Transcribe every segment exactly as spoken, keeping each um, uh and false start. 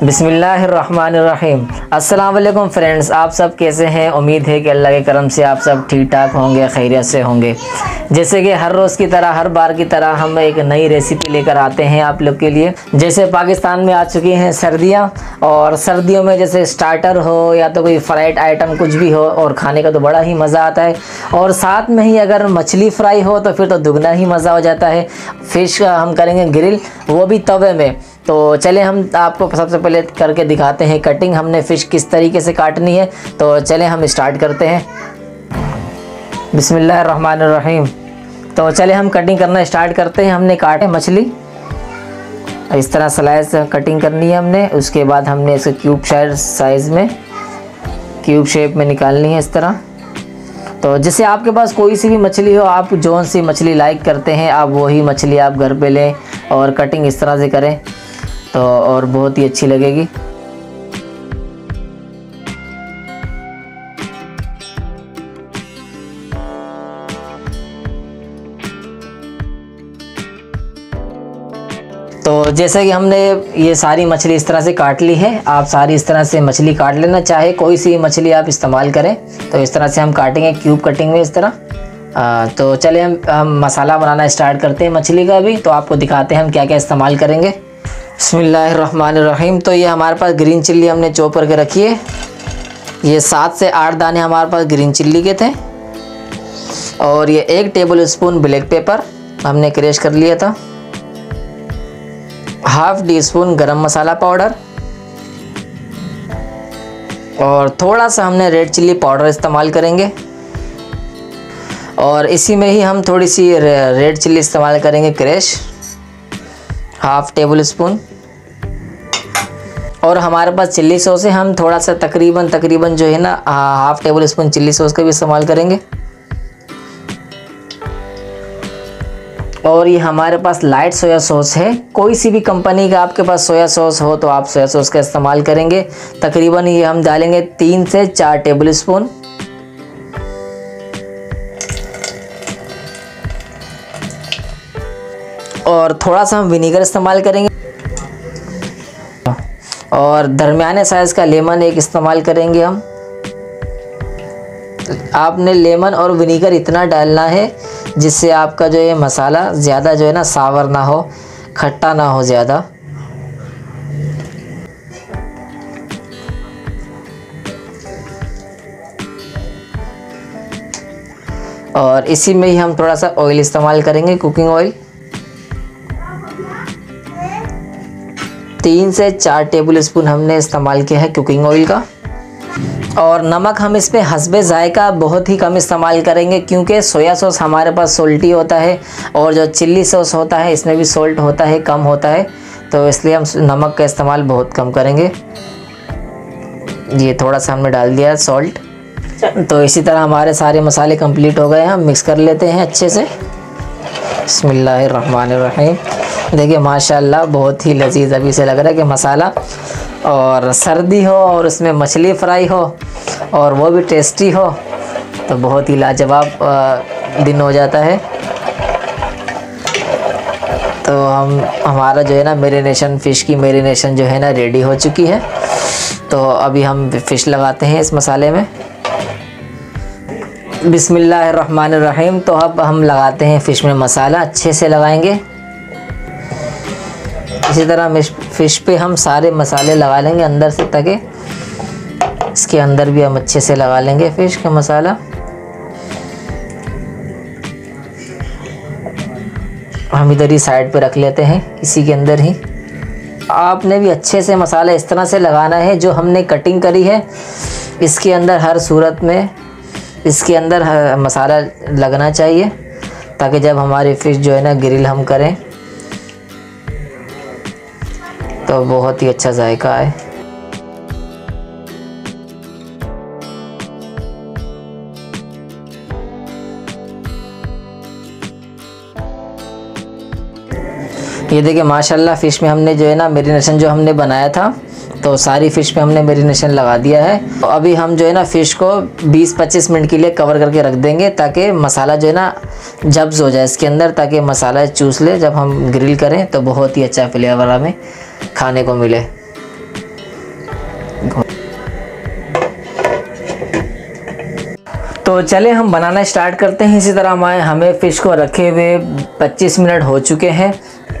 बिस्मिल्लाहिर्रहमानिर्रहीम। अस्सलाम वालेकुम फ्रेंड्स, आप सब कैसे हैं? उम्मीद है कि अल्लाह के करम से आप सब ठीक ठाक होंगे, खैरियत से होंगे। जैसे कि हर रोज़ की तरह, हर बार की तरह हम एक नई रेसिपी लेकर आते हैं आप लोग के लिए। जैसे पाकिस्तान में आ चुकी हैं सर्दियां, और सर्दियों में जैसे स्टार्टर हो या तो कोई फ्राइड आइटम कुछ भी हो, और खाने का तो बड़ा ही मज़ा आता है। और साथ में ही अगर मछली फ्राई हो तो फिर तो दुगना ही मज़ा हो जाता है। फ़िश का हम करेंगे ग्रिल, वो भी तवे में। तो चले हम आपको सबसे पहले करके दिखाते हैं कटिंग, हमने फ़िश किस तरीके से काटनी है। तो चले हम स्टार्ट करते हैं। बिस्मिल्लाहिर्रहमानिर्रहीम। तो चले हम कटिंग करना स्टार्ट करते हैं। हमने काटे मछली, इस तरह स्लाइस कटिंग करनी है हमने। उसके बाद हमने इसे क्यूब साइज़ में, क्यूब शेप में निकालनी है इस तरह। तो जैसे आपके पास कोई सी भी मछली हो, आप जौन सी मछली लाइक करते हैं आप वही मछली आप घर पे लें और कटिंग इस तरह से करें तो और बहुत ही अच्छी लगेगी। तो जैसे कि हमने ये सारी मछली इस तरह से काट ली है, आप सारी इस तरह से मछली काट लेना, चाहे कोई सी मछली आप इस्तेमाल करें। तो इस तरह से हम काटेंगे क्यूब कटिंग में इस तरह। आ, तो चले हम, हम मसाला बनाना स्टार्ट करते हैं मछली का भी। तो आपको दिखाते हैं हम क्या क्या इस्तेमाल करेंगे। बिस्मिल्लाहिर्रहमानिर्रहीम। तो ये हमारे पास ग्रीन चिल्ली हमने चॉप करके रखी है। ये सात से आठ दाने हमारे पास ग्रीन चिल्ली के थे, और ये एक टेबल स्पून ब्लैक पेपर हमने क्रश कर लिया था। हाफ टी स्पून गरम मसाला पाउडर, और थोड़ा सा हमने रेड चिल्ली पाउडर इस्तेमाल करेंगे। और इसी में ही हम थोड़ी सी रेड चिल्ली इस्तेमाल करेंगे क्रश, हाफ टेबल स्पून। और हमारे पास चिल्ली सॉस है, हम थोड़ा सा तकरीबन तकरीबन जो है ना half tablespoon chilli sauce का भी इस्तेमाल करेंगे। और ये हमारे पास लाइट सोया सॉस है, कोई सी भी कंपनी का आपके पास सोया सॉस हो तो आप सोया सॉस का इस्तेमाल करेंगे। तकरीबन ये हम डालेंगे तीन से चार टेबल स्पून। और थोड़ा सा हम विनीगर इस्तेमाल करेंगे, और दरमियाने साइज़ का लेमन एक इस्तेमाल करेंगे हम। आपने लेमन और विनीगर इतना डालना है जिससे आपका जो ये मसाला ज़्यादा जो है ना सावर ना हो, खट्टा ना हो ज़्यादा। और इसी में ही हम थोड़ा सा ऑयल इस्तेमाल करेंगे, कुकिंग ऑयल। तीन से चार टेबल स्पून हमने इस्तेमाल किया है कुकिंग ऑयल का। और नमक हम इस पे हस्बे जायका बहुत ही कम इस्तेमाल करेंगे, क्योंकि सोया सॉस हमारे पास सोल्टी होता है, और जो चिल्ली सॉस होता है इसमें भी सोल्ट होता है, कम होता है। तो इसलिए हम नमक का इस्तेमाल बहुत कम करेंगे। ये थोड़ा सा हमने डाल दिया सॉल्ट। तो इसी तरह हमारे सारे मसाले कंप्लीट हो गए हैं, हम मिक्स कर लेते हैं अच्छे से। बिस्मिल्लाहिर्रहमानिर्रहीम। देखिए माशाल्लाह बहुत ही लजीज अभी से लग रहा है कि मसाला, और सर्दी हो और उसमें मछली फ्राई हो और वो भी टेस्टी हो तो बहुत ही लाजवाब दिन हो जाता है। तो हम हमारा जो है ना मैरिनेशन, फ़िश की मैरिनेशन जो है ना रेडी हो चुकी है। तो अभी हम फ़िश लगाते हैं इस मसाले में। बिस्मिल्लाहिर्रहमानिर्रहीम। तो अब हम लगाते हैं फ़िश में मसाला, अच्छे से लगाएंगे। इसी तरह फ़िश पे हम सारे मसाले लगा लेंगे अंदर से, ताकि इसके अंदर भी हम अच्छे से लगा लेंगे फ़िश का मसाला। हम इधर ही साइड पे रख लेते हैं, इसी के अंदर ही। आपने भी अच्छे से मसाला इस तरह से लगाना है, जो हमने कटिंग करी है इसके अंदर हर सूरत में इसके अंदर मसाला लगना चाहिए, ताकि जब हमारी फ़िश जो है ना ग्रिल हम करें तो बहुत ही अच्छा जायका आए। ये देखिए माशाल्लाह फ़िश में हमने जो है ना मैरिनेशन जो हमने बनाया था, तो सारी फ़िश पे हमने मैरिनेशन लगा दिया है। तो अभी हम जो है ना फ़िश को बीस पच्चीस मिनट के लिए कवर करके रख देंगे, ताकि मसाला जो है ना जब्स हो जाए इसके अंदर, ताकि मसाला चूस ले। जब हम ग्रिल करें तो बहुत ही अच्छा फ्लेवर हमें खाने को मिले। चले हम बनाना स्टार्ट करते हैं। इसी तरह हमें हमें फ़िश को रखे हुए पच्चीस मिनट हो चुके हैं।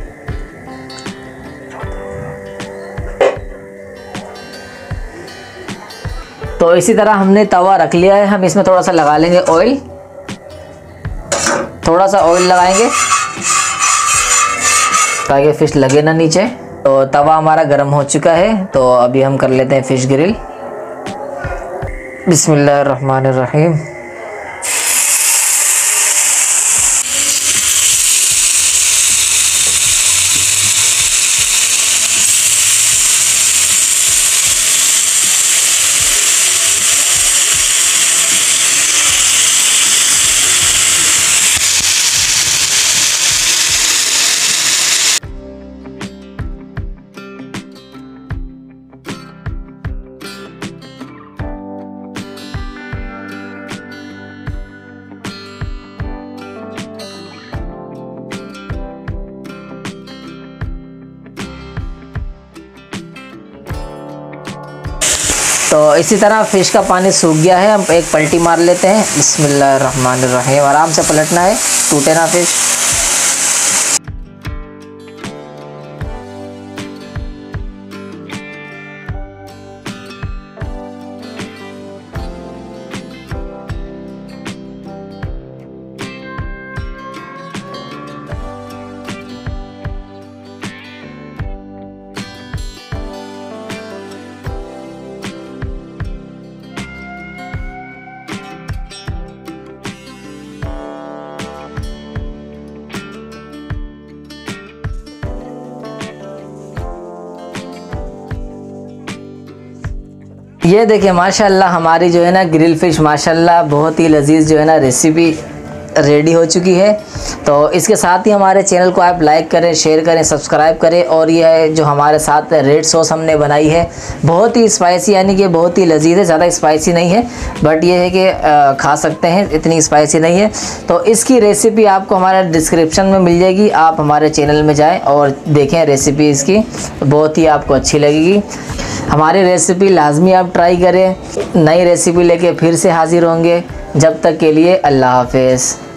तो इसी तरह हमने तवा रख लिया है। हम इसमें थोड़ा सा लगा लेंगे ऑयल, थोड़ा सा ऑयल लगाएंगे ताकि फ़िश लगे ना नीचे। तो तवा हमारा गर्म हो चुका है, तो अभी हम कर लेते हैं फ़िश ग्रिल। बिस्मिल्लाहिर्रहमानिर्रहीम। तो इसी तरह फ़िश का पानी सूख गया है। हम एक पलटी मार लेते हैं। बिस्मिल्लाहिर्रहमानिर्रहीम। आराम से पलटना है, टूटे ना फ़िश। ये देखिए माशाल्लाह हमारी जो है ना ग्रिल फ़िश माशाल्लाह बहुत ही लजीज जो है ना रेसिपी रेडी हो चुकी है। तो इसके साथ ही हमारे चैनल को आप लाइक करें, शेयर करें, सब्सक्राइब करें। और यह जो हमारे साथ रेड सॉस हमने बनाई है बहुत ही स्पाइसी, यानी कि बहुत ही लजीज है। ज़्यादा स्पाइसी नहीं है, बट ये है कि खा सकते हैं, इतनी स्पाइसी नहीं है। तो इसकी रेसिपी आपको हमारे डिस्क्रिप्शन में मिल जाएगी। आप हमारे चैनल में जाएँ और देखें रेसिपी इसकी, बहुत ही आपको अच्छी लगेगी। हमारी रेसिपी लाजमी आप ट्राई करें। नई रेसिपी लेके फिर से हाज़िर होंगे। जब तक के लिए अल्लाह हाफ़िज़।